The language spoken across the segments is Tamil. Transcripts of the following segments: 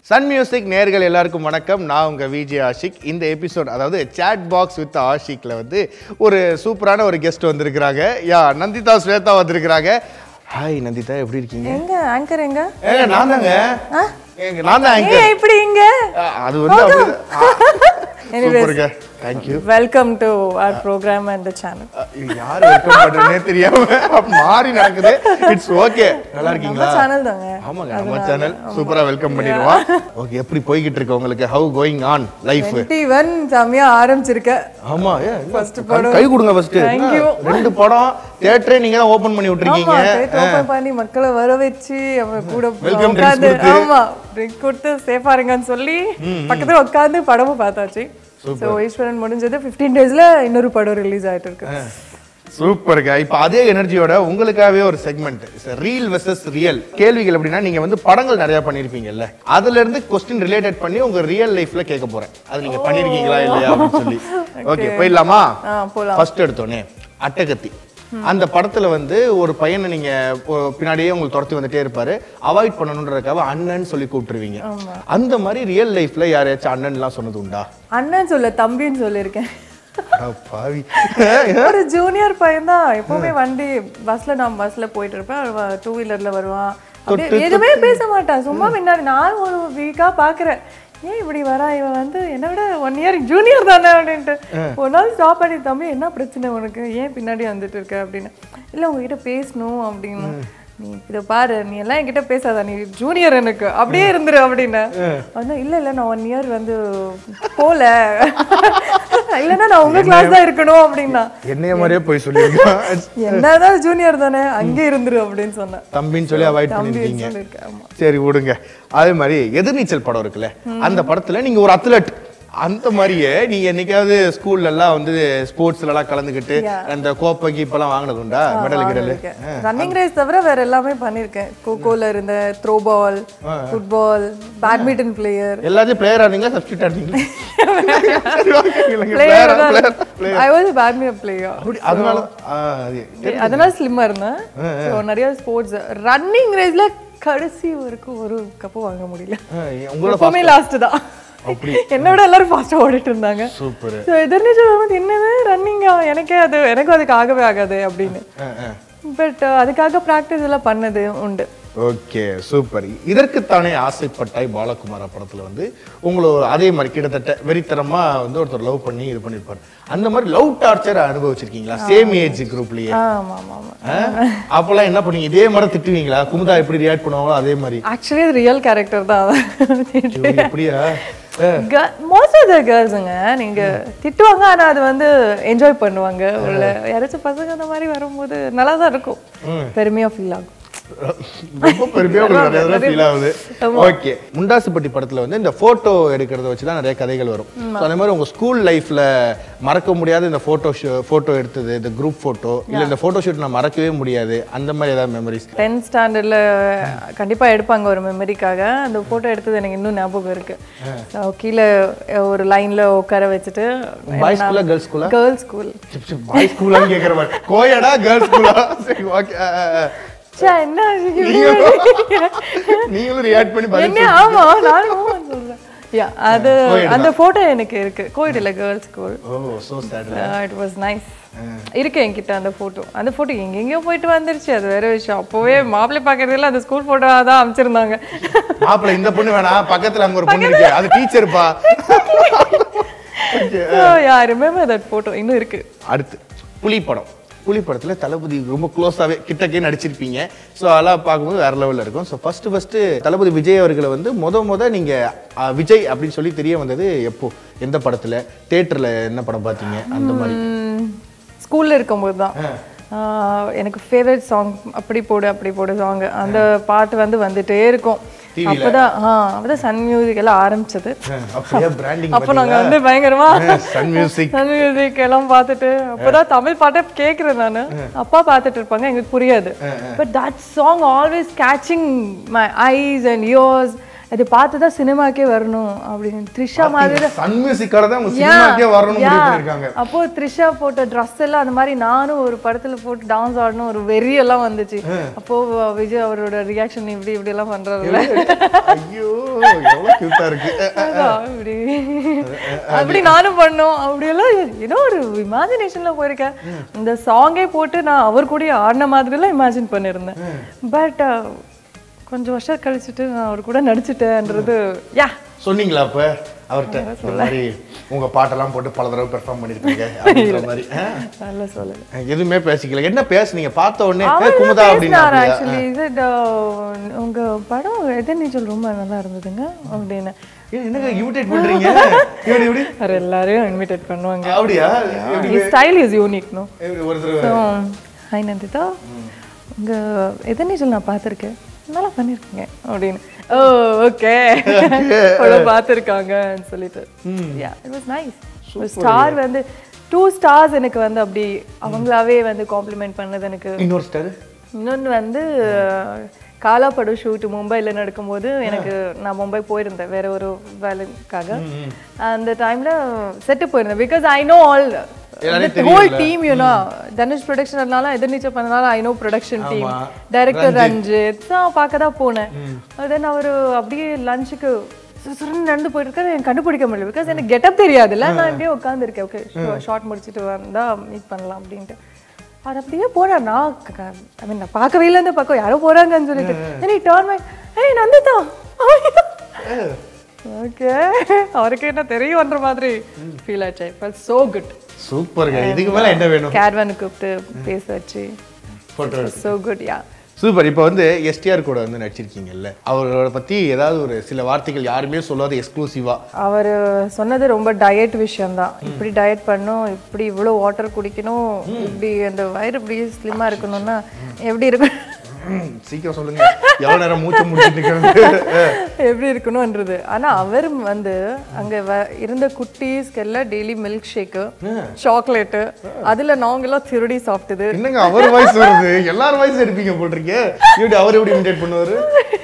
சன் மியூசிக் நேயர்கள் எல்லாருக்கும் வணக்கம். நான் உங்கள் விஜய் ஆஷிக். இந்த எபிசோட் அதாவது சேட் பாக்ஸ் வித் ஆஷிக்கில் வந்து ஒரு சூப்பரான ஒரு கெஸ்ட் வந்திருக்கிறாங்க. நந்திதா ஸ்வேதா வந்திருக்கிறாங்க. ஹாய் நந்திதா, எப்படி இருக்கீங்க? எங்க ஆங்கர் எங்க? நான் தாங்க. நான் தான் ஆங்கர். எப்படி இங்க? அது வந்து சூப்பர்ங்க. Thank you. Welcome to our program and the channel. யார் வெல்கம் பண்றேனே தெரியாம மாறி நடக்குது. It's okay. நல்லா இருக்கீங்களா? நம்ம சேனல் தாங்க. ஆமாங்க, நம்ம சேனல். சூப்பரா வெல்கம் பண்ணிடுவோம். ஓகே, எப்படி போயிட்டு இருக்கு உங்களுக்கு? How going on life? 21 சமயா ஆரம்பிச்சிருக்க. ஆமா, ஃபர்ஸ்ட் படம் கை கொடுங்க ஃபர்ஸ்ட். Thank you. ரெண்டு படம் தியேட்டரே நீங்க தான் ஓபன் பண்ணி விட்டுருக்கீங்க. ஆமா, தியேட்டர் ஓபன் பண்ணி மக்களை வர வெச்சு அவங்க கூட வெல்கம் உட்கார்ந்து ஆமா ட்ரிங்க் கொடுத்து சேஃபா இருங்கன்னு சொல்லி பக்கத்துல உட்கார்ந்து படமும் பார்த்தாச்சு. சோ ஈஸ்வரன் முடிஞ்சது 15 டேஸ்ல இன்னொரு படம் ரிலீஸ் ஆயிட்டு இருக்கு. சூப்பர்ங்க. இப்போ அதே எனர்ஜியோட உங்களுக்காகவே ஒரு செக்மெண்ட் ரியல் வெர்சஸ் ரியல் கேள்விகள். அப்படின்னா நீங்க வந்து படங்கள் நிறைய பண்ணிருப்பீங்கல்ல, அதுல இருந்து கொஸ்டின் ரிலேட்டட் பண்ணி உங்க ரியல் லைஃப்ல கேட்க போறேன். அது நீங்க பண்ணிருக்கீங்களா இல்லையா அப்படின்னு சொல்லி. ஓகே, போயிடலாமா? ஃபர்ஸ்ட் எடுத்தோனே அட்டகத்தி. அந்த படத்துல வந்து ஒரு பையனை நீங்க பின்னாடியே உங்களுக்கு துரத்தி வந்துட்டே இருப்பாரு, அவாய்ட் பண்ணணுன்றதுக்காக அண்ணன் சொல்லி கூப்பிட்டுருவீங்க. அந்த மாதிரி ரியல் லைஃப்ல யாரையாச்சும் அண்ணன் எல்லாம் சொன்னது உண்டா? அண்ணன் சொல்ல தம்பின்னு சொல்லிருக்கேன். பாவி, ஒரு ஜூனியர் பையன் தான். எப்பவுமே வண்டி நான் பஸ்ல போயிட்டு இருப்பேன், 2 வீலர்ல வருவான். எதுவுமே பேச மாட்டான், சும்மா முன்னாடி. நான் ஒரு வீக்கா பாக்குறேன், ஏன் இப்படி வரா இவன், வந்து என்னை விட 1 இயர் ஜூனியர் தானே அப்படின்ட்டு. ஒரு நாள் ஸ்டாப் பண்ணி, தம்பி என்ன பிரச்சனை உனக்கு, ஏன் பின்னாடி வந்துட்டு இருக்க அப்படின்னு. இல்லை உங்ககிட்ட பேசணும் அப்படின்னு. நீ இதை பாரு, நீ எல்லாம் என்கிட்ட பேசாத, நீ ஜூனியர் எனக்கு, அப்படியே இருந்துரு அப்படின்னு. வந்து இல்லை நான் 1 இயர் வந்து போல, இல்லைன்னா நான் உங்க கிளாஸ் தான் இருக்கணும் அப்படின்னா. என்னைய மாதிரியே போய் சொல்லிருக்கேன். என்னதான் ஜூனியர் தானே, அங்கே இருந்துரு அப்படின்னு சொன்னேன். தம்பின்னு சொல்லி அவாய்ட் பண்ணிருக்கீங்க. சரி விடுங்க. அதே மாதிரி எதிர்நீச்சல் படம் இருக்குல்ல, அந்த படத்துல நீங்க ஒரு அத்லட். அந்த மாதிரியே நீங்க என்னைக்காவது ஸ்கூல்ல எல்லாம் வந்து ஸ்போர்ட்ஸ்ல எல்லாம் கலந்துக்கிட்டு அந்த கோப்பை கீப்பெல்லாம் வாங்கினது உண்டா? மெடல் கிடல்? ரன்னிங் ரேஸ் தவிர வேற எல்லாமே பண்ணிருக்கேன். கோகோல இருந்த throw ball, football, badminton player. எல்லாத்தையும் பிளேயரா இருந்தீங்க, சப்ஸ்டிட்யூட் ஆனீங்க? I was a badminton player. அதனால ஸ்லிம்மா இருந்தேன். நிறைய ஸ்போர்ட்ஸ் ரன்னிங் ரேஸ்ல கடைசி வரைக்கும் ஒரு கப்பு வாங்க முடியல. எப்பவுமே லாஸ்ட் தான். என்னோட எல்லாரும் ஃபாஸ்டா ஓடிட்டு இருந்தாங்க. சூப்பர். சோ எதிர்நீச்சல் வந்து என்னது ரன்னிங்கா, எனக்கும் அதுக்கு ஆகவே ஆகாது அப்படின்னு. பட் அதுக்காக பிராக்டிஸ் எல்லாம் பண்ணது உண்டு. Okay, super. இதற்குத்தானே ஆசைப்பட்டாய் பாலகுமாரா படத்துல வந்து உங்களை அதே மாதிரி கிட்டத்தட்ட வெறித்தனமா வந்து ஒருத்தர் லவ் பண்ணி இது பண்ணிருப்பாரு. அந்த மாதிரி லவ் டார்ச்சர் அனுபவிச்சிருக்கீங்களா? சேம் ஏஜ் குரூப்லயே? அப்பெல்லாம் என்ன பண்ணீங்க? இதே மாதிரி திட்டுவீங்களா? குமுதா எப்படி ரியாக்ட் பண்ணுவாங்களோ அதே மாதிரி? ஆக்சுவலி அது ரியல் கேரக்டர் தான். அப்படியா? மோஸ்ட் ஆஃப் த கேர்ள்ஸுங்க நீங்க திட்டுவாங்க, ஆனா அது வந்து என்ஜாய் பண்ணுவாங்க. உள்ள யாராச்சும் பசங்க அந்த மாதிரி வரும்போது நல்லா தான் இருக்கும், பெருமையா ஃபீல் ஆகும். ரொம்ப பெருமையா ஃபீல் ஆகுது. ஓகே, முண்டாசுப்பட்டி படத்துல வந்து இந்த போட்டோ எடுக்கிறத வச்சுதான் நிறைய கதைகள் வரும். அதே மாதிரி உங்க ஸ்கூல் லைஃப்ல மறக்க முடியாத இந்த போட்டோ எடுத்தது, இந்த குரூப் போட்டோ இல்ல இந்த போட்டோ ஷூட் நான் மறக்கவே முடியாது, அந்த மாதிரி ஏதாவது மெமரிஸ்? 10th ஸ்டாண்டர்ட்ல கண்டிப்பா எடுப்பாங்க ஒரு மெமரிக்காக. அந்த போட்டோ எடுத்தது எனக்கு இன்னும் ஞாபகம் இருக்கு. கீழே ஒரு லைன்ல உட்கார வச்சுட்டு. பாய்ஸ் ஸ்கூலா கேர்ள்ஸ் ஸ்கூலா? Girls school. பாய்ஸ் ஸ்கூலான்னு கேக்குற மாதிரி கோயடா கேர்ள்ஸ் ஸ்கூலா? சரி, ஓகே. நீங்களும் ரியாக்ட் பண்ணி பாருங்க. ஆமா, நானும் சொல்றேன். அது அந்த போட்டோ எனக்கு இருக்கு. கோயிட்ல girls school. Oh, so sad. It was nice. இருக்கு என்கிட்ட அந்த போட்டோ. அந்த போட்டோ எங்கெங்கயோ போயிட்டு வந்துருச்சு, அது வேற விஷயம். அப்போவே மாப்பிள்ளை பாக்குறதுல அந்த ஸ்கூல் போட்டோ தான் அமைச்சிருந்தாங்க. மாப்பிள்ளை இந்த பொண்ணு வேணாம், பக்கத்துல அங்க ஒரு பொண்ணு இருக்கு, அது டீச்சர்ப்பா. யா ரிமெம்பர் தட் போட்டோ, இன்னும் இருக்கு. அடுத்து புலி படம். புலி படத்துல தளபதி ரொம்ப க்ளோஸாவே கிட்டக்கே நடிச்சிருப்பீங்க. ஸோ அதெல்லாம் பார்க்கும்போது வேற லெவலில் இருக்கும். ஸோ ஃபர்ஸ்ட் தளபதி விஜய் அவர்களை வந்து முத நீங்க விஜய் அப்படின்னு சொல்லி தெரிய வந்தது எப்போ, எந்த படத்துல, தியேட்டர்ல என்ன படம் பார்த்தீங்க? அந்த மாதிரி ஸ்கூல்ல இருக்கும்போது தான். எனக்கு ஃபேவரட் சாங் அப்படி போடு சாங், அந்த பாட்டு வந்து வந்துட்டே இருக்கும். அப்பதான் சன் மியூசிக் எல்லாம் ஆரம்பிச்சது. அப்ப நாங்க வந்து பயங்கரமா சன் மியூசிக் எல்லாம் பார்த்துட்டு, அப்பதான் தமிழ் பாட்டை கேட்கிறேன் நானு. அப்பா பார்த்துட்டு இருப்பாங்க, எங்களுக்கு புரியாது. But that song always catching my eyes and ears. அது பார்த்து தான் சினிமாக்கே வரணும் அப்படின்னு த்ரிஷா மாதிரி சன் மியூசிக்கோட தான் உங்க சினிமாக்கே வரணும் முடிவு பண்ணிருக்காங்க. அப்போ த்ரிஷா போட்ட ட்ரெஸ் எல்லாம் அந்த மாதிரி நானும் ஒரு படத்துல போட்டு டான்ஸ் ஆடணும் ஒரு வெறி எல்லாம் வந்துச்சு. அப்போ விஜய் அவரோட ரியாக்ஷன் இப்படி இப்படி எல்லாம் பண்றாருல்ல, ஐயோ எவ்வளவு கியூட்டா இருக்கு. அப்படி நானும் பண்ணோம். அப்படியெல்லாம் ஏதோ ஒரு இமேஜினேஷன்ல போயிருக்கேன். இந்த சாங்கே போட்டு நான் அவர் கூட ஆடின மாதிரி எல்லாம் இமேஜின் பண்ணிருந்தேன். பட் கொஞ்சம் வருஷம் கழிச்சுட்டு நான் அவர் கூட நடிச்சிட்டேன்றது சொன்னீங்களா அப்ப அவர்கிட்ட இந்த மாதிரி உங்க பாட்டெல்லாம் போட்டு பல தடவை பெர்ஃபார்ம் பண்ணிருக்கீங்க அப்படின்ற மாதிரி? நல்லா சொல்லல, எதுவுமே பேசிக்கல. என்ன பேசுனீங்க பார்த்த உடனே குமுதா அப்படின்னு? ஆக்சுவலி இது உங்க படம் எதிர்நீச்சல் ரொம்ப நல்லா இருந்ததுங்க அப்படின்னு. என்னங்க இமிடேட் பண்றீங்க? எல்லாரையும் இமிடேட் பண்ணுவாங்க. அப்படியா? Style is unique. நோ ஒரு தடவை ஹாய் நந்திதா, உங்க எதிர்நீச்சல் நான் பார்த்துருக்கேன், நல்லா பண்ணிருக்கீங்க அப்படின்னு. ஓ ஓகே பார்த்துருக்காங்கன்னு சொல்லிட்டு இட் வாஸ் நைஸ். ஒரு ஸ்டார் வந்து 2 stars எனக்கு வந்து அப்படி அவங்களாவே வந்து காம்ப்ளிமெண்ட் பண்ணது எனக்கு. இன்னொரு ஸ்டார் இன்னொன்று வந்து காலா படம் ஷூட் மும்பைல நடக்கும்போது எனக்கு நான் மும்பை போயிருந்தேன் வேற ஒரு வேலைக்காக. அந்த டைம்ல செட்டு போயிருந்தேன். Because I know all whole team, you know. Dhanush production அதனால எதிர்நீச்சல் பண்ணனால I know production team, director Ranjith தான் பார்க்க தான் போனேன். தென் அவர் அப்படியே லஞ்சுக்கு சுருன்னு நடந்து போயிட்டு இருக்காரு, எனக்கு கண்டுபிடிக்க முடியல. பிகாஸ் எனக்கு கெட்டப் தெரியாதுல்ல, நான் இப்படியே உட்காந்துருக்கேன். ஓகே ஷார்ட் முடிச்சுட்டு வந்தா மீட் பண்ணலாம் அப்படின்ட்டு அது அப்படியே போனார். நான் பார்க்கவே இல்லை, இந்த பக்கம் யாரோ போறாங்கன்னு சொல்லிட்டு எனக்கு டர்ன் மை ஏய் நந்திதா ஓகே அவருக்கு என்ன தெரியும்ன்ற மாதிரி ஃபீல் ஆச்சு. I felt so good. சூப்பர்ங்க. இதுக்கு மேல என்ன வேணும்? கேட்வான் கூப்பிட்டு பேச வச்சு photo so good. Yeah super. இப்போ வந்து எஸ்டிஆர் கூட வந்து நடிச்சிருக்கீங்கல்ல, அவரோட பத்தி ஏதாவது ஒரு சில வார்த்தைகள் யாருமே சொல்லாத எக்ஸ்க்ளூசிவா? அவர் சொன்னது ரொம்ப டயட் விஷயம் தான். இப்படி டயட் பண்ணும், இப்படி இவ்வளோ வாட்டர் குடிக்கணும், இப்படி அந்த வயிறு இப்படி ஸ்லிம்மா இருக்கணும்னா எப்படி இருக்கும், சீக்கிரம் சொல்லுங்க, எவ்வளவு நேரம் மூச்சு முடிச்சிட்டு எப்படி இருக்கணும்ன்றது. ஆனா அவர் வந்து அங்க இருந்த குட்டீஸ்க்கு எல்லாம் டெய்லி மில்க் ஷேக்கு சாக்லேட்டு அதுல நாங்க எல்லாம் திருடி சாப்பிட்டது. என்னங்க அவர் வாய்ஸ் வருது, எல்லாரும் வாய்ஸ் எடுப்பீங்க போட்டிருக்கீங்க. இப்படி அவர் எப்படி இமிடேட் பண்ணுவாரு?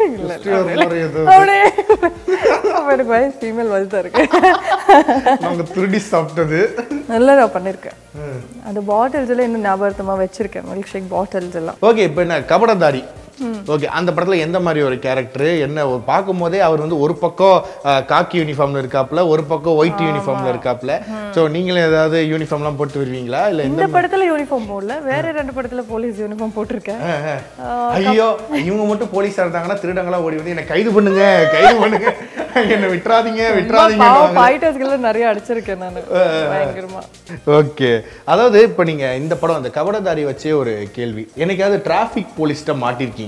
அவருக்கு வாய்ஸ் ஃபீமேல் வாய்ஸ் தான் இருக்கு. நாங்க திருடி சாப்பிட்டது நல்லா நான் பண்ணிருக்கேன். அந்த பாட்டில்ஸ் எல்லாம் இன்னும் ஞாபகமா வச்சிருக்கேன், மில்க் ஷேக் பாட்டில்ஸ் எல்லாம். ஓகே, இப்போ என்ன கபடதாரி? ஓகே, அந்த படத்துல எந்த மாதிரி ஒரு கேரக்டர்? என்ன ஒரு பார்க்கும் போதே அவர் வந்து ஒரு பக்கம் காக்கி யூனிஃபார்ம்ல இருக்காப்ல, ஒரு பக்கம் ஒயிட் யூனிஃபார்ம்ல இருக்காப்ல. சோ நீங்களும் ஏதாவது யூனிஃபார்ம்லாம் போட்டு வருவீங்களா? இல்ல இந்த படத்துல யூனிஃபார்ம் போடல, வேற 2 படத்துல போலீஸ் யூனிஃபார்ம் போட்டிருக்கேன். ஐயோ, இவங்க மட்டும் போலீஸா இருந்தாங்கன்னா திருடங்களா ஓடி வந்து என்ன கைது பண்ணுங்க, கைது பண்ணுங்க, என்ன விட்டுறாதீங்க, விட்டுறாதீங்க. ஃபைட்டர்ஸ்கள நிறைய அடிச்சிருக்கேன் நான் பயங்கரமா. ஓகே, அதாவது இப்போ நீங்க இந்த படம் அந்த கபடதாரி வச்சே ஒரு கேள்வி, எனக்காவது டிராஃபிக் போலீஸ்ட்ட மாட்டிருக்கீங்களா?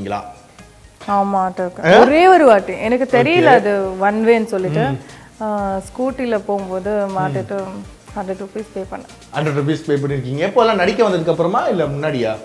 ஆமா, ஒரே ஒரு வாட்டி எனக்கு தெரியல, அது ஒன் வேன்னு சொல்லிட்டு ஸ்கூட்டில போகும்போது மாட்டிட்டு 100 rupees பே பண்ணேன். 100 rupees பே பண்ணிருக்கீங்க. எப்போ எல்லாம் நடிக்க வந்ததுக்கு அப்புறமா இல்ல முன்னாடியா?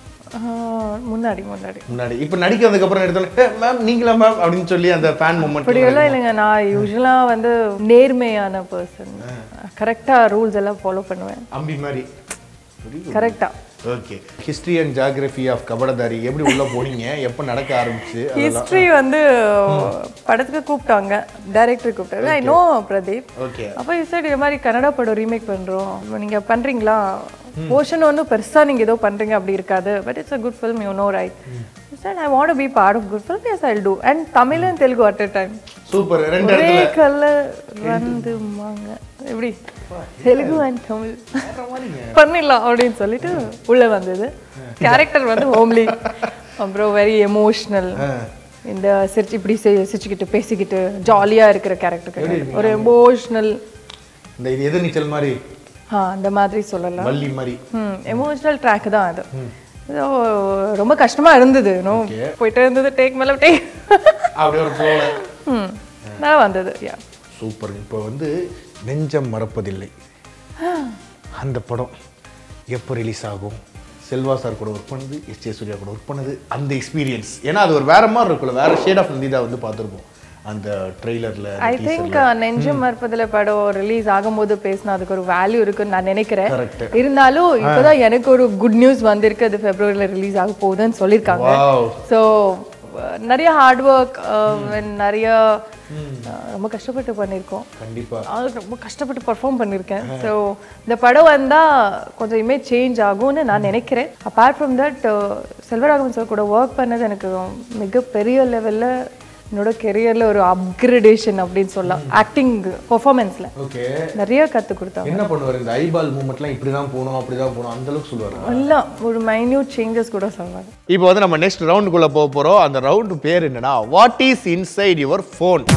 முன்னாடி. இப்போ நடிக்க வந்ததுக்கு அப்புறம் எடுத்தோன்னே மேம் நீங்களா மேம் அப்படின்னு சொல்லி அந்த ஃபேன் மொமெண்ட்? அப்படி எல்லாம் இல்லைங்க. நான் யூஸ்வலா வந்து நேர்மையான பர்சன், கரெக்டா ரூல்ஸ் எல்லாம் ஃபாலோ பண்ணுவேன். அம்பி மாதிரி கரெக்டா. Okay, history and geography of Kabadadaari எப்படி உள்ள போனீங்க, எப்போ நடக்க ஆரம்பிச்சு? ஹிஸ்டரி வந்து படத்துக்கு கூப்பிட்டாங்க, டைரக்டர் கூப்பிட்டாரு. I know Pradeep. ஓகே, அப்போ இசைட் இது மாதிரி கன்னடா படம் ரீமேக் பண்றோம், நீங்க பண்றீங்களா? போர்ஷன் ஒன்றும் பெருசா நீங்க ஏதோ பண்றீங்க அப்படி இருக்காது, but it's a good film, you know right. said I want to be part of good film. Yes, I'll do. And Tamil and Telugu at a time. Super. ரெண்டு இடத்துல கலர் வந்துமாங்க. எப்படி தெலுங்கு and Tamil பண்ணிடலாம் அப்படின்னு சொல்லிட்டு உள்ள வந்தது. கேரக்டர் வந்து ஹோம்லி, அப்புறம் வெரி எமோஷனல். இந்த சிரிச்சு இப்படி சிரிச்சுக்கிட்டு பேசிக்கிட்டு ஜாலியா இருக்கிற கேரக்டர், ஒரு எமோஷனல். இந்த எதிர்நீச்சல் மாதிரி அந்த மாதிரி சொல்லலாம், வள்ளி மாதிரி எமோஷனல் ட்ராக் தான் அது. ரொம்ப கஷ்டமா இருந்தது, போயிட்டே இருந்தது, டேக் மேல டேக் அப்படியே ஒரு போல நல்லா வந்தது. சூப்பர். இப்போ வந்து நெஞ்சம் மறப்பதில்லை அந்த படம் எப்போ ரிலீஸ் ஆகும்? செல்வா சார் கூட ஒர்க் பண்ணது, எஸ்.ஜே. சூர்யா கூட ஒர்க் பண்ணது, அந்த எக்ஸ்பீரியன்ஸ், ஏன்னா அது ஒரு வேற மாதிரி இருக்குல்ல, வேற ஷேட் ஆஃப் நந்திதா வந்து பார்த்துருப்போம் அந்த ட்ரெய்லர்ல. ஐ திங்க் நெஞ்சம் மறப்பதில்லை படம் ரிலீஸ் ஆகும்போது பேசினா அதுக்கு ஒரு வேல்யூ இருக்குன்னு நான் நினைக்கிறேன். இருந்தாலும் இப்போதான் எனக்கு ஒரு குட் நியூஸ் வந்திருக்கு, அது பிப்ரவரியில ரிலீஸ் ஆக போகுதுன்னு சொல்லியிருக்காங்க. ஸோ நிறைய ஹார்ட் ஒர்க், நிறைய ரொம்ப கஷ்டப்பட்டு பண்ணியிருக்கோம். கண்டிப்பா ரொம்ப கஷ்டப்பட்டு பர்ஃபார்ம் பண்ணியிருக்கேன். ஸோ இந்த படம் வந்தால் கொஞ்சம் இமேஜ் சேஞ்ச் ஆகும்னு நான் நினைக்கிறேன். Apart from that Selvaraghavan sir கூட ஒர்க் பண்ணது எனக்கு மிகப்பெரிய லெவலில் என்னோட கெரியரில் ஒரு அப்கிரேடேஷன் அப்படின்னு சொல்லலாம். ஆக்டிங் பெர்ஃபார்மன்ஸில் நிறைய கற்றுக் கொடுத்தாங்க. என்ன பண்ணுவார் இந்த ஐபால் மூமெண்ட்லாம் இப்படி தான் போகணும் அப்படி தான் போகணும் அந்த அளவுக்கு சொல்லுவாங்க. எல்லாம் ஒரு மைன்யூட் சேஞ்சஸ் கூட சொல்லுவாங்க. இப்போ வந்து நம்ம நெக்ஸ்ட் ரவுண்டுக்குள்ளே போக போகிறோம். அந்த ரவுண்டு பேர் என்னன்னா what is inside your phone.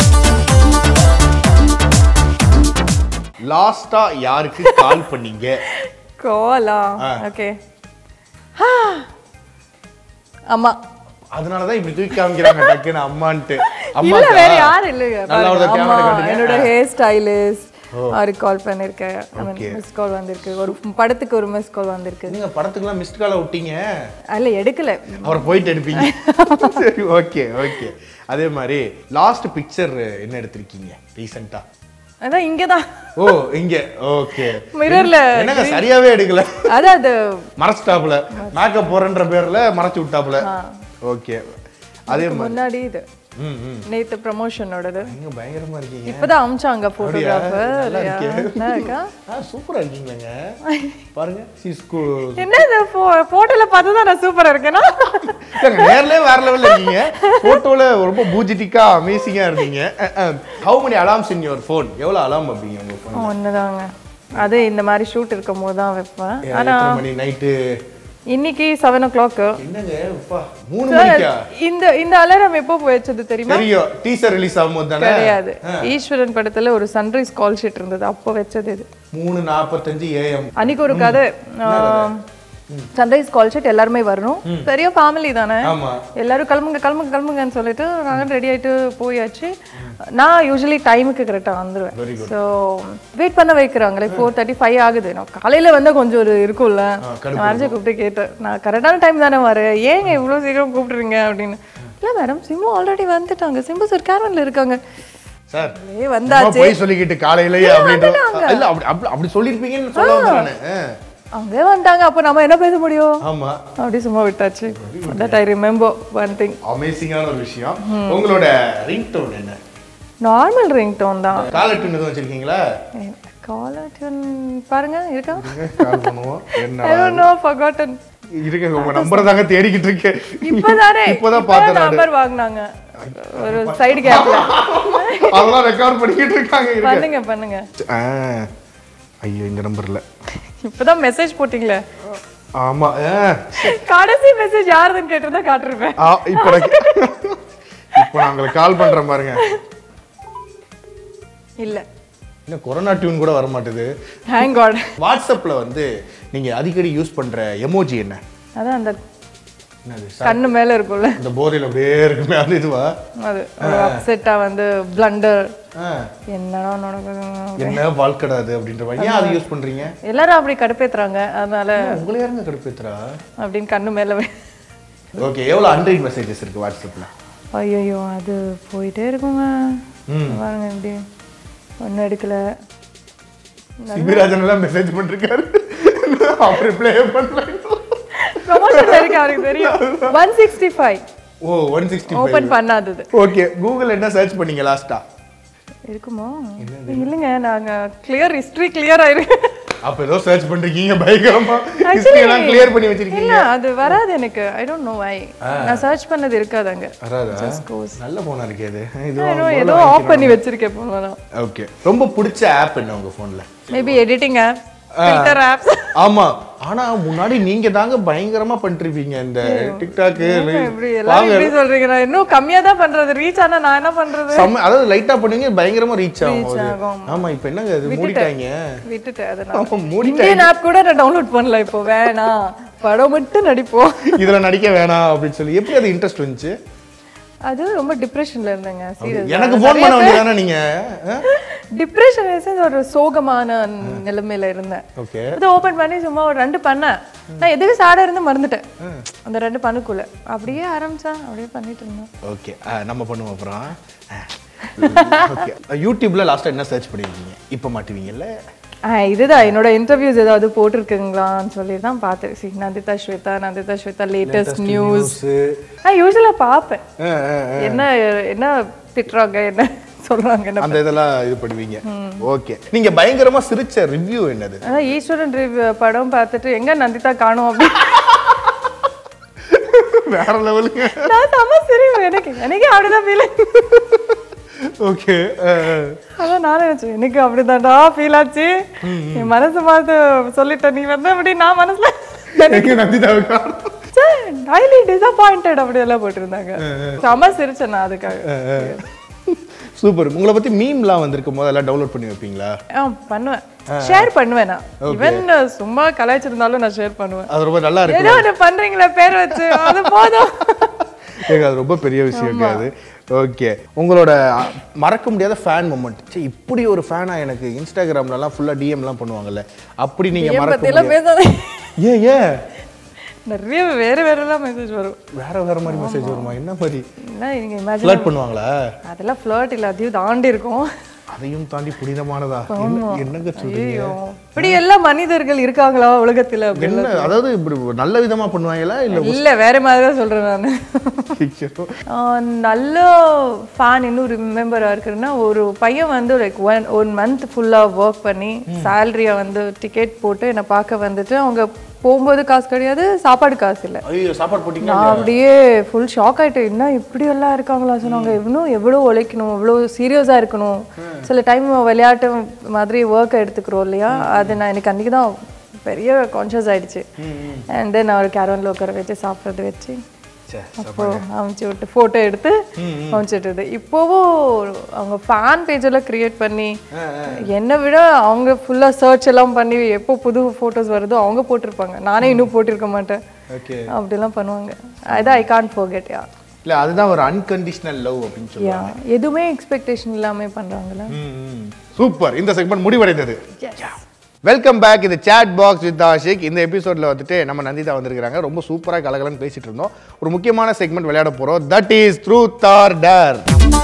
லாஸ்டா யாருக்கு கால் பண்ணீங்க? காலா? ஓகே, அம்மா. அதனால தான் இப்படி தூக்கி காமிக்கிறாங்க டக்குன்னு அம்மான்ட்டு. இல்ல வேற யாரும் இல்லைங்க. என்னோட ஹேர் ஸ்டைலிஸ்ட் அவருக்கு கால் பண்ணிருக்கேன். மிஸ் கால் வந்திருக்கு. ஒரு படத்துக்கு ஒரு மிஸ் கால் வந்திருக்கு. நீங்க படத்துக்குலாம் மிஸ்ட் காலை விட்டீங்க? இல்ல எடுக்கல, அவர் போயிட்டு எடுப்பீங்க. சரி, ஓகே ஓகே. அதே மாதிரி லாஸ்ட் பிக்சர் என்ன எடுத்திருக்கீங்க ரீசெண்டா? அதான் இங்கதான். ஓ இங்க. ஓகே. மிரர்ல என்னங்க சரியாவே எடுக்கல? அது மறைச்சிட்டாப்ல, மேக்கப் போறன்ற பேர்ல மறைச்சு விட்டாப்ல. ஓகே. அதே மாதிரி முன்னாடி இது நேத்து ப்ரமோஷனோடது. நீங்க பயங்கரமா இருக்கீங்க. இப்பதான் அம்ச்சாங்க போட்டோகிராஃபர். சூப்பரா இருக்கீங்களேங்க. பாருங்க சிஸ்கோ. என்ன இந்த போட்டோல பார்த்து தான் நான் சூப்பரா இருக்கேனா? நேர்லயே வேற லெவல்ல இருக்கீங்க. போட்டோல ரொம்ப பூஜிட்டிக்கா அமேசிங்கா இருந்தீங்க. How many alarms in your phone? எவ்வளவு அலார்ம் வைப்பீங்க உங்க போன்ல? ஒண்ணுதாங்க. அது இந்த மாதிரி ஷூட் இருக்கும்போது தான் வைப்பேன். ஆனா மணி நைட்டு இன்னைக்கு 7 o'clock. என்னங்க அப்பா 3 மணிக்கா? இந்த அலாரம் எப்போ போயிச்சது தெரியுமா? தெரியும். டீசர் ரிலீஸ் ஆகும்போது தானே? கிடையாது, ஈஸ்வரன் படத்துல ஒரு சன்ரைஸ் கால் ஷீட் இருந்தது, அப்போ வெச்சது இது. 3:45 AM. அன்னைக்கு ஒரு கதை, சன்ரைஸ் கால் ஷீட் எல்லாருமே வரணும். பெரிய ஃபேமிலி தானே, எல்லாரும் கிளம்புங்க கிளம்புங்க கிளம்புங்கன்னு சொல்லிட்டு நாங்கள் ரெடி ஆயிட்டு போயாச்சு. நான் யூஸ்வலி டைமுக்கு கரெக்டாக வந்துடுவேன். ஸோ வெயிட் பண்ண வைக்கிறாங்க. லைக் 4:35 ஆகுது. நான் காலையில் வந்தால் கொஞ்சம் ஒரு இருக்கும்ல, மேனேஜர் கூப்பிட்டு கேட்டேன், நான் கரெக்டான டைம் தானே வரேன், ஏங்க இவ்வளோ சீக்கிரம் கூப்பிட்றீங்க அப்படின்னு. இல்லை மேடம், சிம்பு ஆல்ரெடி வந்துட்டாங்க, சிம்பு சார் கேரவன்ல இருக்காங்க சார். வந்தாச்சு போய் சொல்லிக்கிட்டு காலையிலேயே அப்படின்ற இல்ல அப்படி சொல்லிருப்பீங்கன்னு சொல்ல நானு. அங்கே வந்துட்டாங்க, அப்போ நம்ம என்ன பேச முடியும்? ஆமா, அப்படி சும்மா விட்டாச்சு. That I remember one thing. அமேசிங்கான ஒரு விஷயம். உங்களோட ரிங்டோன் என்ன? நார்மல் ரிங்டோன் தான். காலர் டியூன் எதுவும் வச்சிருக்கீங்களா? காலர் டியூன் பாருங்க இருக்கா? கால் பண்ணுவோம். என்ன ஐ டோன்ட் நோ, forgotten. இருங்க, உங்க நம்பர் தாங்க தேடிக்கிட்டு இருக்கேன். இப்போதான் பார்த்தேன். நம்பர் வாங்குனாங்க ஒரு சைடு கேப்ல. அதெல்லாம் ரெக்கார்ட் பண்ணிக்கிட்டு இருக்காங்க. பண்ணுங்க பண்ணுங்க. ஐயோ இந்த நம்பர்ல இப்பதான் மெசேஜ் போட்டீங்களே. ஆமா, கடைசி மெசேஜ் யாருன்னு கேட்டிருந்தா காட்டிருப்பேன். இப்போ நான் உங்களுக்கு கால் பண்றேன் பாருங்க. இல்ல இன்னும் கொரோனா டியூன் கூட வர மாட்டேது. Thank God. வாட்ஸ்அப்ல வந்து நீங்க அடிக்கடி யூஸ் பண்ற எமோஜி என்ன? அதான் அந்த கண்ணு மேல இருக்கும்ல, அந்த போதையில அப்படியே இருக்குமே, அது இதுவா? அது அப்செட்டா வந்து பிளண்டர் என்னடா நடக்குது, என்ன வாழ்க்கடாது அப்படின்ற மாதிரி. ஏன் அது யூஸ் பண்றீங்க? எல்லாரும் அப்படி கடுப்பேத்துறாங்க, அதனால. உங்களை யாருங்க கடுப்பேத்துறா அப்படின்னு கண்ணு மேல. ஓகே, எவ்வளவு அன்ரீட் மெசேஜஸ் இருக்கு வாட்ஸ்அப்ல? ஐயோ அது போயிட்டே இருக்குங்க. பாருங்க இப்படி ஒன்னும் எடுக்கல. சிபிராஜன் எல்லாம் மெசேஜ் பண்ணிருக்காரு, அவர் ரிப்ளை பண்ணல. ப்ரமோஷன் இருக்கு, அவருக்கு தெரியும். 165. ஓ 165 ஓபன் பண்ணாதது. ஓகே, கூகுள் என்ன சர்ச் பண்ணீங்க லாஸ்டா? இருக்குமா? இல்லங்க, நாங்க கிளியர் ஹிஸ்டரி கிளியர் ஆயிருக்கு. அப்ப ஏதோ சர்ச் பண்றீங்க பயங்கரமா. ஹிஸ்டரி எல்லாம் கிளியர் பண்ணி வச்சிருக்கீங்க. இல்ல அது வராது எனக்கு. I don't know why. நான் சர்ச் பண்ணது இருக்காதங்க. வராதா? நல்ல போனா இருக்கே இது. ஏதோ ஆஃப் பண்ணி வச்சிருக்கேன் போனா. ஓகே, ரொம்ப பிடிச்ச ஆப் என்ன உங்க போன்ல? Maybe editing app, filter apps. ஆமா, ஆனா முன்னாடி நீங்க தாங்க பயங்கரமா பண்ணிருப்பீங்க இந்த டிக்டாக். வாங்க இப்படி சொல்றீங்க, நான் இன்னும் கம்மியா தான் பண்றது. ரீச் ஆனா நான் என்ன பண்றது? அதாவது லைட்டா பண்ணீங்க, பயங்கரமா ரீச் ஆகும். ஆமா, இப்போ என்னங்க இது மூடிட்டாங்க. விட்டுட்டேன் அதனால. இந்தியன் ஆப் கூட நான் டவுன்லோட் பண்ணல. இப்போ வேணாம், படம் மட்டும் நடிப்போம், இதுல நடிக்க வேணாம் அப்படின்னு சொல்லி. எப்படி அது இன்ட்ரெஸ்ட் வந்துச்சு? அது ரொம்ப டிப்ரெஷன்ல இருந்தேங்க. சீரியஸ், எனக்கு ஃபோன் பண்ண வேண்டியதானே நீங்க? டிப்ரெஷன் ஒரு சோகமான நிலைமையில இருந்தேன். ஓகே, இது ஓபன் பண்ணி சும்மா ஒரு 2 பண்ணேன். நான் எதுக்கு சாடா இருந்து மறந்துட்டேன் அந்த 2 பண்ணுக்குள்ள. அப்படியே ஆரம்பிச்சேன், அப்படியே பண்ணிட்டு இருந்தேன். ஓகே, நம்ம பண்ணுவோம் அப்புறம். ஓகே, யூடியூப்ல லாஸ்டா என்ன சர்ச் பண்ணிருக்கீங்க? இப்ப மாட்டுவீங்கல்ல? இதுதான் என்னோட இன்டர்வியூஸ் ஏதாவது போட்டிருக்குங்களான்னு சொல்லி தான் பார்த்தேன். சி நந்திதா ஸ்வேதா லேட்டஸ்ட் நியூஸ் நான் யூஸ்வலா பார்ப்பேன். என்ன திட்டுறாங்க என்ன சொல்றாங்க அந்த இதெல்லாம் இது பண்ணுவீங்க. ஓகே, நீங்க பயங்கரமா சிரிச்ச ரிவ்யூ என்னது? அதான் ஈஸ்வரன் படம் பார்த்துட்டு எங்க நந்திதா காணோம் அப்படி வேற லெவலுங்க. நான் செம சிரிப்பு எனக்கு அப்படிதான் ஃபீல். ஓகே, அதான் நான் நினைச்சேன் எனக்கு அப்படிதான்டா ஃபீல் ஆச்சு. என் மனசு பார்த்து சொல்லிட்டேன் நீ வந்து அப்படி நான் மனசுல ஹைலி டிசப்பாயிண்டட் அப்படி எல்லாம் போட்டிருந்தாங்க. செம சிரிச்சேன் நான் அதுக்காக. சூப்பர். உங்களை பத்தி மீம்லாம் வந்திருக்கும் போது எல்லாம் டவுன்லோட் பண்ணி வைப்பீங்களா? பண்ணுவேன், ஷேர் பண்ணுவேன். நான் ஈவன் சும்மா கலாய்ச்சிருந்தாலும் நான் ஷேர் பண்ணுவேன். அது ரொம்ப நல்லா இருக்கு. ஏதோ ஒன்று பண்றீங்களா பேர் வச்சு அது போதும். அது ரொம்ப பெரிய விஷயம் அது. ஓகே, உங்களோட மறக்க முடியாத ஃபேன் மொமெண்ட். சரி, இப்படி ஒரு ஃபேனா எனக்கு இன்ஸ்டாகிராம்லலாம் ஃபுல்லா டிஎம்லாம் பண்ணுவாங்கல்ல, அப்படி நீங்க மறக்க முடியாது? ஏன் நிறைய வேறலாம் மெசேஜ் வரும். வேற மாதிரி மெசேஜ் வருமா? என்ன மாதிரி? நீங்க இமேஜின் ஃப்ளர்ட் பண்ணுவாங்களா? அதெல்லாம் ஃப்ளர்ட் இல்ல, அதையும் தாண்டி இருக்கும். அதையும் தாண்டி புனிதமானதா? என்னங்க சொல்றீங்க? இப்படி எல்லாம் மனிதர்கள் இருக்காங்களா உலகத்துல? என்ன அதாவது இப்படி நல்ல விதமா பண்ணுவாங்களா இல்ல வேற மாதிரி தான் சொல்றேன் நானு. நல்ல ஃபேன் இன்னும் ரிமெம்பரா இருக்குன்னா, ஒரு பையன் வந்து லைக் 1 month ஃபுல்லா ஒர்க் பண்ணி சேலரியை வந்து டிக்கெட் போட்டு என்னை பார்க்க வந்துட்டு, அவங்க போகும்போது காசு கிடையாது, சாப்பாடு காசு இல்லை. சாப்பாடு போட்டீங்க? நான் அப்படியே ஃபுல் ஷாக் ஆயிட்டேன். என்ன இப்படி எல்லாம் இருக்காங்களா சொன்னாங்க. இன்னும் எவ்வளோ உழைக்கணும், எவ்வளோ சீரியஸாக இருக்கணும். சில டைம் விளையாட்டு மாதிரி ஒர்க்கை எடுத்துக்கிறோம் இல்லையா, அது நான் எனக்கு அன்றைக்கி தான் பெரிய கான்ஷியஸ் ஆயிடுச்சு. அண்ட் தென் அவர் கேரவனில் உட்கார வச்சு சாப்பிட்றது வச்சு அப்போ அமைச்சு விட்டு ஃபோட்டோ எடுத்து அமைச்சிட்டு, இப்போவும் அவங்க ஃபேன் பேஜெல்லாம் கிரியேட் பண்ணி என்னை விட அவங்க ஃபுல்லாக சர்ச் எல்லாம் பண்ணி எப்போ புது ஃபோட்டோஸ் வருதோ அவங்க போட்டிருப்பாங்க. நானே இன்னும் போட்டிருக்க மாட்டேன். அப்படிலாம் பண்ணுவாங்க. அது ஐ கான்ட் ஃபர்கெட். யா இல்ல, அதுதான் ஒரு அன்கண்டிஷனல் லவ் அப்படின்னு சொல்லுவாங்க. எதுவுமே எக்ஸ்பெக்டேஷன் இல்லாம பண்றாங்கல. சூப்பர். இந்த செக்மெண்ட் முடிவடைந்தது. Welcome back. இது சாட் பாக்ஸ் வித் ஆஷிக். இந்த எபிசோட்ல வந்துட்டு நம்ம நந்திதா வந்திருக்காங்க. ரொம்ப சூப்பரா கலகலன்னு பேசிட்டு இருந்தோம். ஒரு முக்கியமான செக்மெண்ட் விளையாட போறோம். That is truth or dare.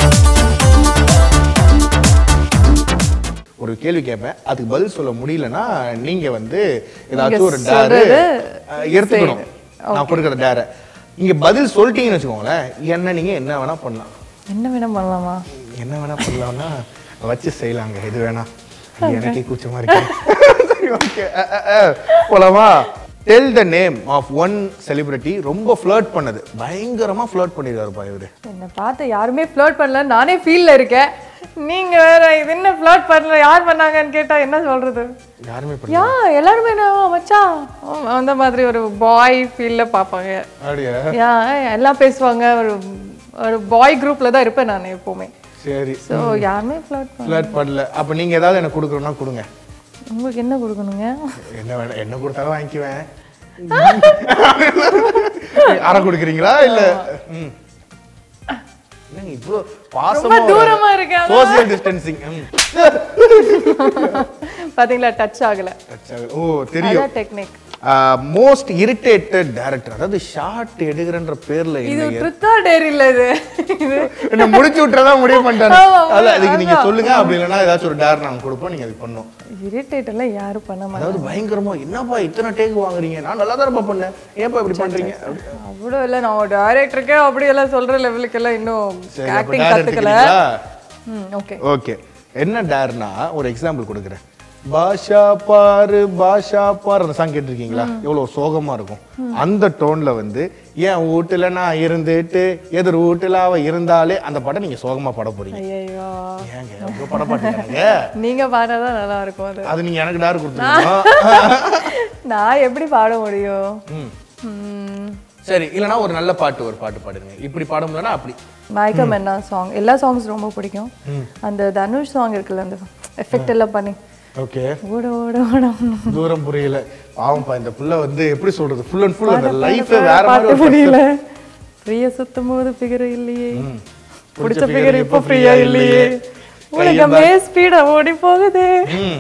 ஒரு கேள்வி கேட்பேன், அதுக்கு பதில் சொல்ல முடியலன்னா நீங்க வந்து ஏதாச்சும் ஒரு டேர் எடுத்துக்கணும். நான் கொடுக்குற டேரை நீங்க பதில் சொல்லிட்டீங்கன்னு வச்சுக்கோங்களேன், என்ன நீங்க என்ன வேணா பண்ணலாம். என்ன வேணா பண்ணலாமா? என்ன வேணா பண்ணலாம்னா வச்சு செய்யலாங்க. எது வேணா. எனக்கே கூச்சமா இருக்கு. ஓகே, போலாமா? Tell the name of one celebrity ரொம்ப ஃப்ளர்ட் பண்ணது. பயங்கரமா ஃப்ளர்ட் பண்ணிருக்காருப்பா இவரு. என்ன பார்த்து யாருமே ஃப்ளர்ட் பண்ணல, நானே ஃபீல்ல இருக்கேன். நீங்க வேற இது என்ன ஃப்ளர்ட் பண்ணல, யார் பண்ணாங்கன்னு கேட்டா என்ன சொல்றது? யாருமே பண்ணல. எல்லாருமே மச்சான் அந்த மாதிரி ஒரு பாய் ஃபீல்ல பாப்பாங்க. அப்படியே எல்லாம் பேசுவாங்க. ஒரு பாய் குரூப்ல தான் இருப்பேன் நான் எப்பவுமே. சரி, சோ யாருமே ஃப்ளர்ட் பண்ணல. அப்ப நீங்க ஏதாவது எனக்கு கொடுக்கணும்னா கொடுங்க. உங்களுக்கு என்ன கொடுக்கணுங்க? என்ன வேணும், என்ன கொடுத்தாலும் வாங்கிக்குவேன். அரை கொடுக்குறீங்களா இல்ல? என்னங்க இவ்ளோ பாசமா தூரமா இருக்கேன். Social distancing. பாத்தீங்களா, டச் ஆகல. ஓ தெரியும். அத டெக்னிக். மோஸ்ட் இரிட்டேட்டட் டைரக்டர், அதாவது ஷார்ட் எடுக்கிறன்ற பேர்ல இது ட்ரூத் ஆர் டேர் இல்ல. இது என்ன முடிச்சு விட்டுறதா முடிவு பண்ணிட்டாங்க. அத அதுக்கு நீங்க சொல்லுங்க. அப்படி இல்லனா ஏதாச்சும் ஒரு டேர் நாங்க கொடுப்போம், நீங்க அது பண்ணனும். இரிட்டேட் எல்லாம் யாரும் பண்ண மாட்டாங்க. அதாவது பயங்கரமா என்னப்பா இத்தனை டேக் வாங்குறீங்க, நான் நல்லா தான் பண்ணேன், ஏன்ப்பா இப்படி பண்றீங்க? அவ்வளோ இல்ல, நான் டைரக்டருக்கு அப்படி எல்லாம் சொல்ற லெவலுக்கு எல்லாம் இன்னும் ஆக்டிங் கத்துக்கல. ஓகே ஓகே, என்ன டேர்னா ஒரு எக்ஸாம்பிள் கொடுக்குறேன். பாஷா பாரு அந்த சாங் கேட்டிருக்கீங்களா? எவ்வளவு சோகமா இருக்கும். அந்த டோன்ல வந்து என் வீட்டுல நான் இருந்துட்டு எதிர் வீட்டுல அவ இருந்தாலே அந்த பாட்டை நீங்க சோகமா பாட போறீங்க. ஐயோ ஏங்க உங்க பாட பாட்டீங்க? நீங்க பாடுறதா நல்லா இருக்கும். அது நீங்க எனக்கு டார் கொடுத்துருங்க. நான் எப்படி பாட முடியும்? சரி, இல்லனா ஒரு நல்ல பாட்டு ஒரு பாட்டு பாடுங்க. இப்படி பாட முடியலனா அப்படி. மயக்கம் என்ன சாங், எல்லா சாங்ஸ் ரொம்ப பிடிக்கும். அந்த தனுஷ் சாங் இருக்குல்ல, அந்த எஃபெக்ட் எல்லாம் பண்ணி ஓகே ஓட ஓட ஓட தூரம் புரியல. பாவம்பா இந்த புள்ள வந்து எப்படி சொல்றது, ஃபுல் அண்ட் ஃபுல் அந்த லைஃபே வேற மாதிரி புரியல. ஃப்ரீயா சுத்தும்போது ஃபிகர் இல்லையே, பிடிச்ச ஃபிகர் இப்போ ஃப்ரீயா இல்லையே, உலகமே ஸ்பீடா ஓடி போகுது.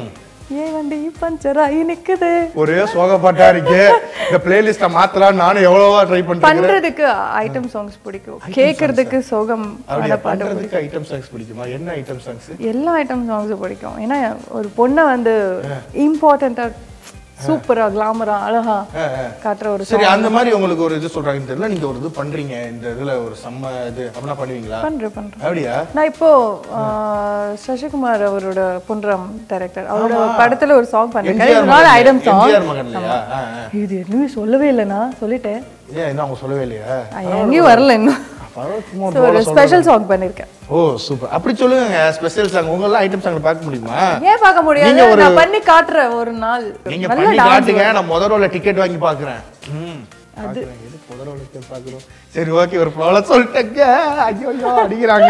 ஏன் வண்டி பஞ்சர் ஆகி நிக்குது. ஒரே சோக பாட்டா இருக்கு. இந்த பிளேலிஸ்ட மாத்தலாம் நானும் எவ்வளவோ ட்ரை பண்றேன். பண்றதுக்கு ஐட்டம் சாங்ஸ் பிடிக்கும், கேக்குறதுக்கு சோகம் பண்றதுக்கு ஐட்டம் சாங்ஸ் பிடிக்குமா? என்ன ஐட்டம் சாங்ஸ்? எல்லா ஐட்டம் சாங்ஸும் பிடிக்கும். ஏன்னா ஒரு பொண்ணை வந்து இம்பார்ட்டண்டா சூப்பரா கிளாமரா அழகா காட்டுற ஒரு சரி. அந்த மாதிரி உங்களுக்கு ஒரு இது சொல்றாங்கன்னு தெரியல, நீங்க ஒரு இது பண்றீங்க இந்த இதுல ஒரு செம்ம இது அப்படின்னா பண்ணுவீங்களா? பண்றேன். அப்படியா? நான் இப்போ சசிகுமார் அவரோட பொன்ராம் டைரக்டர் அவரோட படத்துல ஒரு சாங் பண்ணிருக்காரு. ஐட்டம் சாங் இது எதுவுமே சொல்லவே இல்லைன்னா சொல்லிட்டேன். ஏன் இன்னும் அவங்க சொல்லவே இல்லையா? எங்கேயும் வரல இன்னும். ஒரு ஸ்பெஷல் சாங் பண்ணிருக்கேன். Oh super. அப்படி சொல்லுங்க ஸ்பெஷல் சாங். உங்கள ஐட்டம் சாங் பார்க்க முடியுமா? ஏன் பார்க்க முடியாது? நான் பண்ணி காட்டுறேன் ஒரு நாள். நீங்க பண்ணி காட்டுங்க, நான் முதல் ரோல டிக்கெட் வாங்கி பார்க்கறேன். அது எது முதல் ரோல டிக்கெட் பார்க்கறோம். சரி ஓகே, ஒரு ஃப்ளோல சொல்லிட்டேங்க. ஐயோ அடிக்குறாங்க.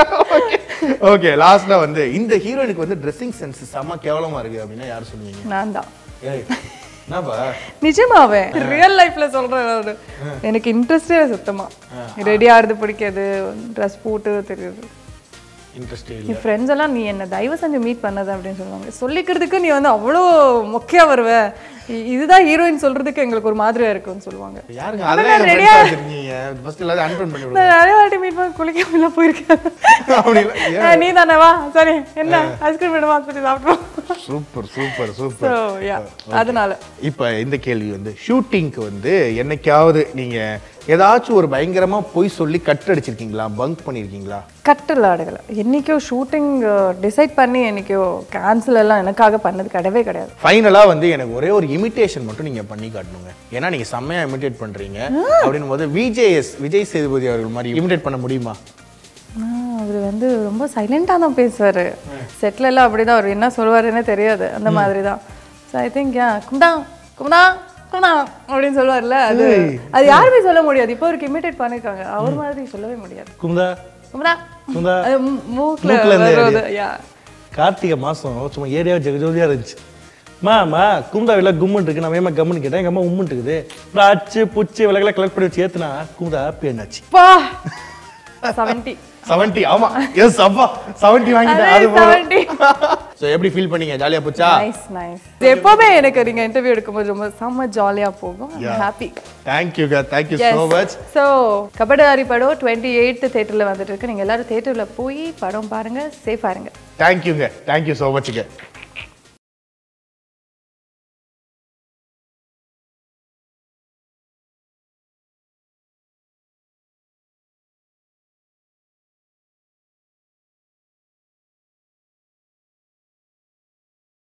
ஓகே லாஸ்ட்ல வந்து இந்த ஹீரோயினுக்கு வந்து ட்ரெஸ்ஸிங் சென்ஸ் செம கேவலமா இருக்கு அப்படினா யார் சொல்வீங்க? நான் தான். ஏய் என்னப்பா? நிஜமாவே ரியல் லைஃப்ல சொல்றேன். எனக்கு இன்ட்ரெஸ்டே சுத்தமா ரெடி ஆகிறது பிடிக்காது, ட்ரெஸ் போட்டு தெரியுது இன்ட்ரெஸ்ட் இல்ல. நீ ஃப்ரெண்ட்ஸ் எல்லாம் நீ என்ன தயவு செஞ்சு மீட் பண்ணாத அப்படின்னு சொல்லுவாங்க. சொல்லிக்கிறதுக்கு நீ வந்து அவ்வளோ மொக்கையா வருவ, இதுதான் ஹீரோயின் சொல்றதுக்கு எங்களுக்கு ஒரு மாதிரியா இருக்குன்னு சொல்லுவாங்க. யாருங்க அதெல்லாம் ரெடியா இருக்கீங்க? ஃபர்ஸ்ட் எல்லாரும் அன்ஃபன் பண்ணி விடுங்க. நான் நிறைய வாட்டி மீட் பண்ண குளிக்காமல போயிருக்கேன். அப்படி இல்ல நீ தானே வா சரி என்ன ஐஸ்கிரீம் வேணுமா சரி சாப்பிடுறோம். Super super super. So yeah அதனால இப்போ இந்த கேள்வி வந்து ஷூட்டிங்க்கு வந்து என்னைக்காவது நீங்க ஏதாச்சும் ஒரு பயங்கரமா போய் சொல்லி கட் அடிச்சிருக்கீங்களா? பங்க் பண்ணிருக்கீங்களா? கட்டல ஆடுகல. என்னைக்கோ ஷூட்டிங் டிசைட் பண்ணி என்னைக்கோ கேன்சல் எல்லாம் எனக்காக பண்ணது கிடையாது. ஃபைனலா வந்து எனக்கு ஒரே ஒரு இமிட்டேஷன் மட்டும் நீங்க பண்ணி காட்டணுங்க. ஏன்னா நீங்க செம்மையா இமிட்டேட் பண்றீங்க அப்படின்னும் போது விஜய் சேதுபதி அவர்கள் மாதிரி இமிட்டேட் பண்ண முடியுமா? அவர் வந்து ரொம்ப சைலண்டா தான் பேசுவாரு. செட்ல எல்லாம் அப்படிதான், அவர் என்ன சொல்லுவாருன்னே தெரியாது அந்த மாதிரி தான். ஸோ ஐ திங்க் கும்தா கும்தா கும்தா அப்படின்னு சொல்லுவார்ல, அது யாருமே சொல்ல முடியாது. இப்போ அவருக்கு இமிட்டேட் பண்ணிருக்காங்க, அவர் மாதிரி சொல்லவே முடியாது. கும்தா கும்தா கும்தா மூக்குல வருது. யா கார்த்திகை மாசம் சும்மா ஏரியா ஜெகஜோதியா இருந்துச்சு. மாமா கும்தாவில கும்முன்னு இருக்கு. நான் ஏமா கம்முன்னு கேட்டேன், எங்க அம்மா உம்முன்னு இருக்குது. அச்சு புச்சு விலகெல்லாம் கலெக்ட் பண்ணி வச்சு ஏத்துனா கும்தா பேனாச்சு. 70 ஆமா எஸ் அப்பா 70 வாங்கிட்டேன். அது 70. சோ எப்படி ஃபீல் பண்ணீங்க? ஜாலியா போச்சா? நைஸ். எப்பவுமே எனக்கு நீங்க இன்டர்வியூ எடுக்கும்போது ரொம்ப செம்ம ஜாலியா போகும். Happy. Thank you so much. சோ கபடாரி படம் 28th தியேட்டர்ல வந்துட்டு இருக்கு. நீங்க எல்லாரும் தியேட்டர்ல போய் படம் பாருங்க, சேஃபா இருங்க. Thank you so much.